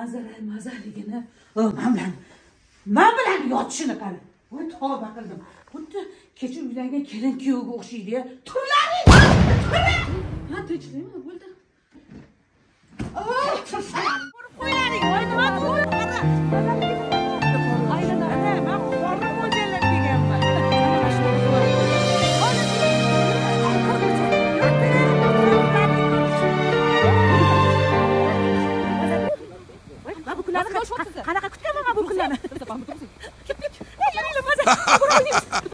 mazaligini men bilan yotishini qara. Voy tavba qildim. Xuddi kecha uylangan kelin kuyovga o'xshaydi-ya. Turlaring! Ha, tinchlikmi bo'ldi?